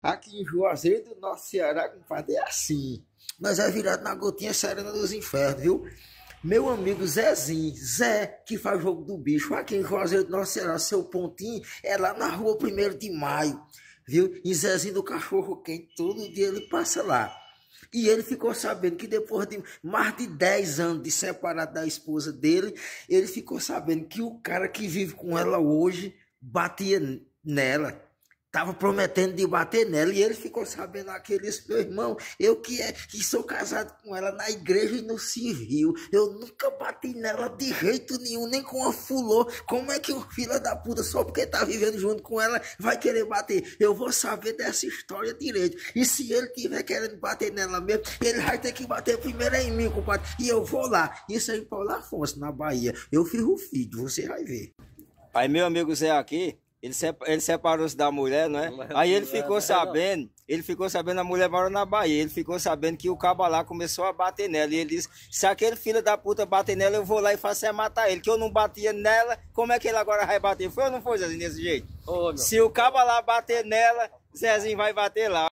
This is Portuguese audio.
Aqui em Juazeiro do nosso Ceará, compadre, é assim. Nós é virado na gotinha serena dos infernos, viu? Meu amigo Zezinho, Zé, que faz jogo do bicho, aqui em Juazeiro do nosso Ceará, seu pontinho é lá na rua 1º de Maio, viu? E Zezinho do cachorro quente, todo dia ele passa lá. E ele ficou sabendo que depois de mais de 10 anos de separado da esposa dele, ele ficou sabendo que o cara que vive com ela hoje batia nela. Tava prometendo de bater nela e ele ficou sabendo aquele, meu irmão, eu que sou casado com ela na igreja e no civil, eu nunca bati nela de jeito nenhum, nem com uma fulô. Como é que o filho da puta, só porque tá vivendo junto com ela, vai querer bater? Eu vou saber dessa história direito. E se ele tiver querendo bater nela mesmo, ele vai ter que bater primeiro em mim, compadre. E eu vou lá. Isso aí em Paulo Afonso, na Bahia. Eu fiz o filho, você vai ver. Aí meu amigo Zé aqui, ele separou-se da mulher, não é? Aí ele ficou sabendo, a mulher mora na Bahia, ele ficou sabendo que o caba lá começou a bater nela. E ele disse, se aquele filho da puta bater nela, eu vou lá e faço é matar ele. Que eu não batia nela, como é que ele agora vai bater? Foi ou não foi, Zezinho, desse jeito? Se o caba lá bater nela, Zezinho vai bater lá.